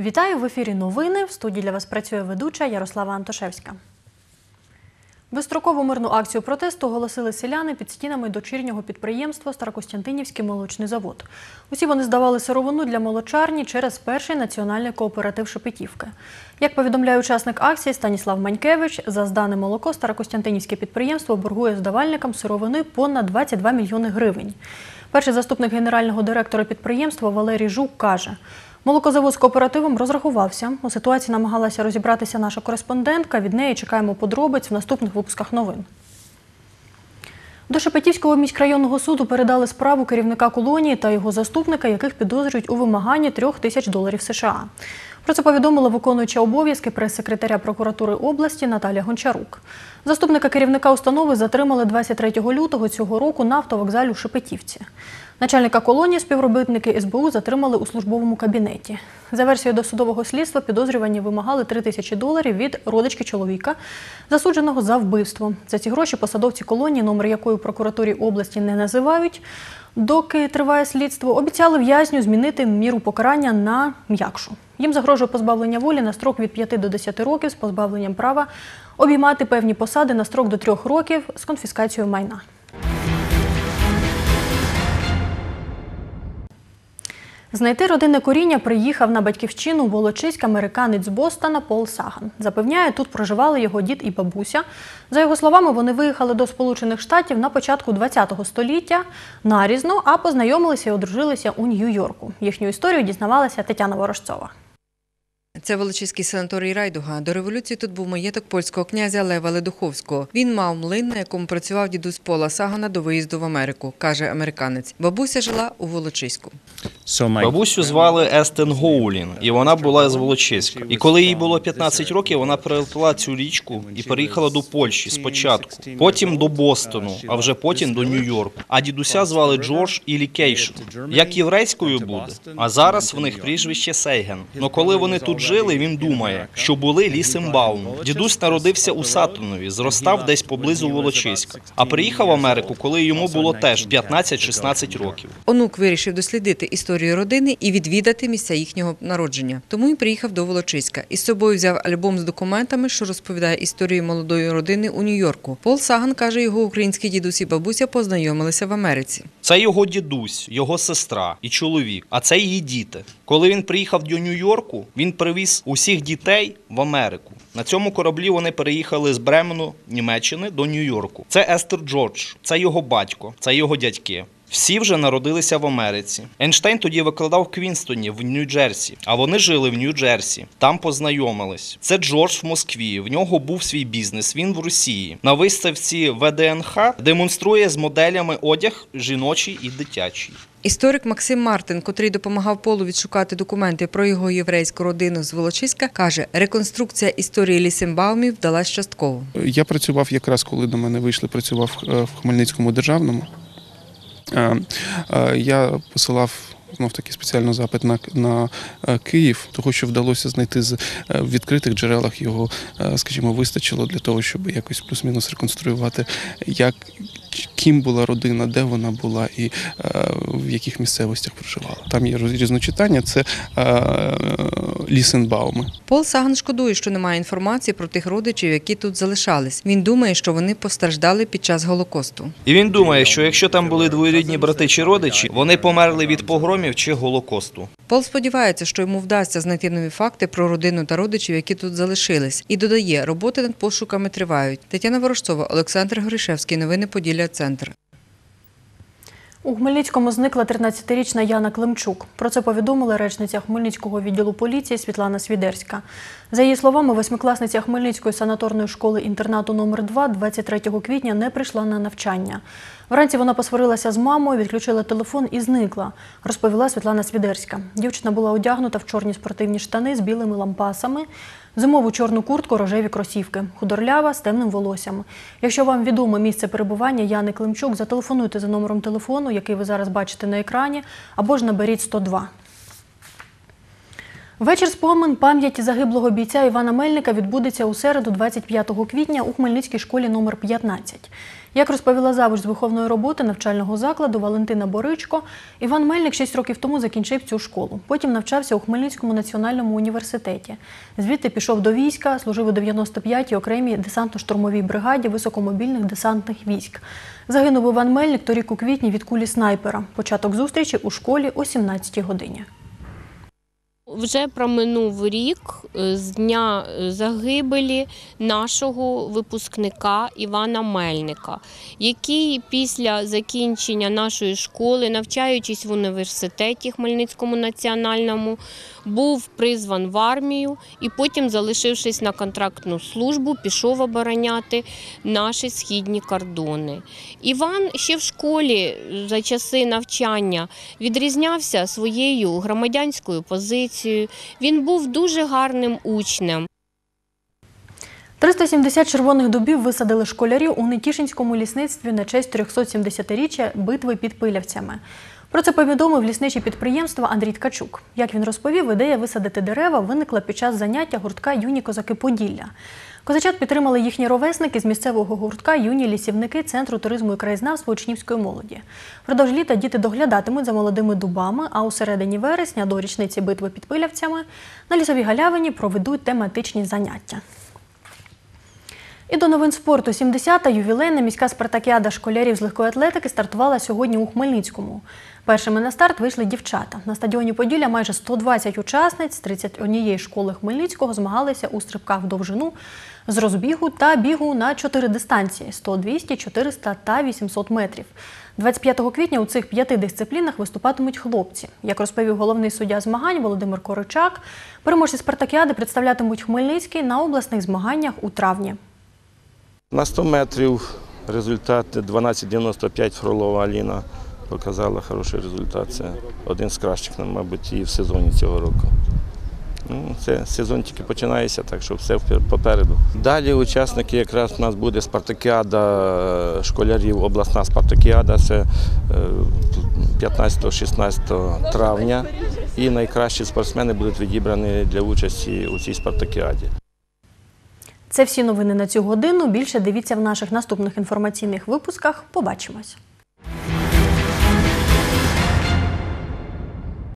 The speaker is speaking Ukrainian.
Вітаю, в ефірі новини. В студії для вас працює ведуча Ярослава Антошевська. Безстрокову мирну акцію протесту оголосили селяни під стінами дочірнього підприємства Старокостянтинівський молочний завод. Усі вони здавали сировину для молочарні через перший національний кооператив Шепетівки. Як повідомляє учасник акції Станіслав Манькевич, за здане молоко Старокостянтинівське підприємство боргує здавальникам сировини понад 22 мільйони гривень. Перший заступник генерального директора підприємства Валерій Жук каже, молокозавод з кооперативом розрахувався. У ситуації намагалася розібратися наша кореспондентка. Від неї чекаємо подробиць в наступних випусках новин. До Шепетівського міськрайонного суду передали справу керівника колонії та його заступника, яких підозрюють у вимаганні $3000 США. Про це повідомила виконуюча обов'язки прес-секретаря прокуратури області Наталія Гончарук. Заступника керівника установи затримали 23 лютого цього року на автовокзалі у Шепетівці. Начальника колонії співробітники СБУ затримали у службовому кабінеті. За версією досудового слідства, підозрювані вимагали $3000 від родички чоловіка, засудженого за вбивство. За ці гроші посадовці колонії, номер якої у прокуратурі області не називають, доки триває слідство, обіцяли в'язню змінити міру покарання на м'якшу. Їм загрожує позбавлення волі на строк від 5 до 10 років з позбавленням права обіймати певні посади на строк до 3 років з конфіскацією майна. Знайти родинне коріння приїхав на батьківщину Волочиськ американець з Бостона Пол Саган. Запевняє, тут проживали його дід і бабуся. За його словами, вони виїхали до Сполучених Штатів на початку ХХ століття нарізно, а познайомилися і одружилися у Нью-Йорку. Їхню історію дізнавалася Тетяна Ворожцова. Це Волочиський санаторій Райдуга. До революції тут був маєток польського князя Лева Ледуховського. Він мав млин, на якому працював дідусь Пола Сагана до виїзду в Америку, каже американець. Бабуся жила у Волочиську. Бабусю звали Естен Гоулін, і вона була з Волочиська. І коли їй було 15 років, вона переплила цю річку і переїхала до Польщі спочатку, потім до Бостону, а вже потім до Нью-Йорку. А дідуся звали Джордж Ілікейшн. Як єврейською буде, а зараз в них прізвище Сейген. Но коли вони тут жили, він думає, що були Лісенбаум. Дідусь народився у Сатонові, зростав десь поблизу Волочиська. А приїхав в Америку, коли йому було теж 15-16 років. Онук вирішив дослідити історію родини і відвідати місця їхнього народження. Тому й приїхав до Волочиська. Із собою взяв альбом з документами, що розповідає історію молодої родини у Нью-Йорку. Пол Саган, каже, його українські дідусь і бабуся познайомилися в Америці. Це його дідусь, його сестра і чоловік, а це її діти. Коли він приїхав до Нью-Йорку, він привіз усіх дітей в Америку. На цьому кораблі вони переїхали з Бремену, Німеччини, до Нью-Йорку. Це Естер Джордж, це його батько, це його дядьки. Всі вже народилися в Америці. Ейнштейн тоді викладав в Квінстоні, в Нью-Джерсі, а вони жили в Нью-Джерсі. Там познайомились. Це Джордж в Москві, в нього був свій бізнес, він в Росії. На виставці ВДНХ демонструє з моделями одяг жіночий і дитячий. Історик Максим Мартин, котрий допомагав Полу відшукати документи про його єврейську родину з Волочиська, каже, реконструкція історії Лісенбаумів вдалась частково. Я працював якраз, коли до мене вийшли, працював в Хмельницькому державному. Я посилав знов-таки спеціально запит на Київ, того, що вдалося знайти в відкритих джерелах, його, скажімо, вистачило для того, щоб якось плюс-мінус реконструювати, ким була родина, де вона була і в яких місцевостях проживала. Там є різночитання, це Лісенбауми. Пол Саган шкодує, що немає інформації про тих родичів, які тут залишались. Він думає, що вони постраждали під час Голокосту. І він думає, що якщо там були двоюрідні брати чи родичі, вони померли від погромів чи Голокосту. Пол сподівається, що йому вдасться знайти нові факти про родину та родичів, які тут залишились. І додає, роботи над пошуками тривають. Тетяна Ворожцова, Олександр Горішевський. Новини Поділля Центр. У Хмельницькому зникла 13-річна Яна Климчук. Про це повідомила речниця Хмельницького відділу поліції Світлана Свідерська. За її словами, восьмикласниця Хмельницької санаторної школи-інтернату номер 2 23 квітня не прийшла на навчання. Вранці вона посварилася з мамою, відключила телефон і зникла, розповіла Світлана Свідерська. Дівчина була одягнута в чорні спортивні штани з білими лампасами, зимову чорну куртку, рожеві кросівки, худорлява з темним волоссям. Якщо вам відомо місце перебування Яни Климчук, зателефонуйте за номером телефону, який ви зараз бачите на екрані, або ж наберіть 102. Вечір спомин пам'яті загиблого бійця Івана Мельника відбудеться у середу 25 квітня у Хмельницькій школі номер 15. Як розповіла завуч з виховної роботи навчального закладу Валентина Боричко, Іван Мельник 6 років тому закінчив цю школу. Потім навчався у Хмельницькому національному університеті. Звідти пішов до війська, служив у 95-й окремій десантно-штурмовій бригаді високомобільних десантних військ. Загинув Іван Мельник торік у квітні від кулі снайпера. Початок зустрічі у школі о 17-й годині. Вже проминув рік з дня загибелі нашого випускника Івана Мельника, який після закінчення нашої школи, навчаючись в університеті Хмельницькому національному, був призван в армію і потім, залишившись на контрактну службу, пішов обороняти наші східні кордони. Іван ще в школі за часи навчання відрізнявся своєю громадянською позицією. Він був дуже гарним учнем. 370 червоних дубів висадили школярів у Нетішинському лісництві на честь 370-річчя битви під Пилявцями. Про це повідомив лісниче підприємство Андрій Ткачук. Як він розповів, ідея висадити дерева виникла під час заняття гуртка «Юні козаки Поділля». Козачат підтримали їхні ровесники з місцевого гуртка «Юні лісівники» Центру туризму і краєзнавства учнівської молоді. Впродовж літа діти доглядатимуть за молодими дубами, а у середині вересня до річниці битви під Пилявцями на лісовій галявині проведуть тематичні заняття. І до новин спорту. 70-та ювілейна міська спартакіада школярів з легкої атлетики стартувала сьогодні у Хмельницькому. Першими на старт вийшли дівчата. На стадіоні Поділля майже 120 учасниць з 31 школи Хмельницького змагалися у стрибках в довжину, з розбігу та бігу на 4 дистанції – 100, 200, 400 та 800 метрів. 25 квітня у цих 5 дисциплінах виступатимуть хлопці. Як розповів головний суддя змагань Володимир Коричак, переможці спартакіади представлятимуть Хмельницький на обласних змаганнях у травні. На 100 метрів результат 12,95 Фролова Аліна показала хороший результат. Це один з кращих, мабуть, і в сезоні цього року. Це сезон тільки починається, так що все попереду. Далі учасники, якраз у нас буде спартакіада школярів, обласна спартакіада, це 15-16 травня. І найкращі спортсмени будуть відібрані для участі у цій спартакіаді. Це всі новини на цю годину. Більше дивіться в наших наступних інформаційних випусках. Побачимось!